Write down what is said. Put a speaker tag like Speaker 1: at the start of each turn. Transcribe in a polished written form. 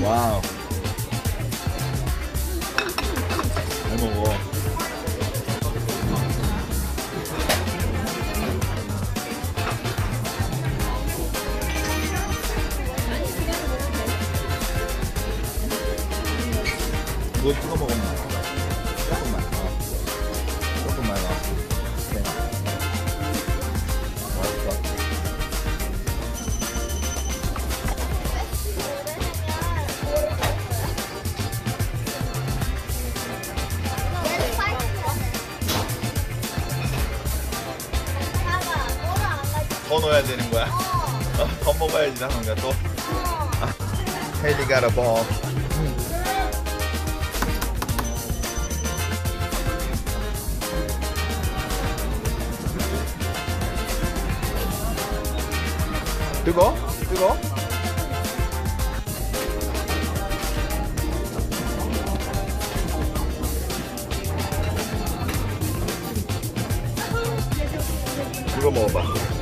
Speaker 1: 와우. 잘 먹어. 그거 찍어 먹으면 조금만. 조금만. 오케이. 맛있어. 더 넣어야 되는 거야? 더 먹어야지 나는가 또? Haley got a ball. 뜨거? 뜨거? 이거 먹어봐.